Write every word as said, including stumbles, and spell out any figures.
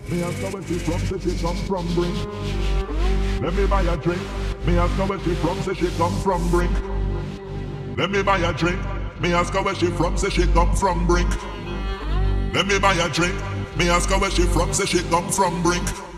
Me ask her where she from, say she come from Brink. Let me buy a drink. Me ask her where she from, say she come from Brink. Let me buy a drink. Me ask her where she from, say she come from Brink. Let me buy a drink. Me ask her where she from, say she come from Brink.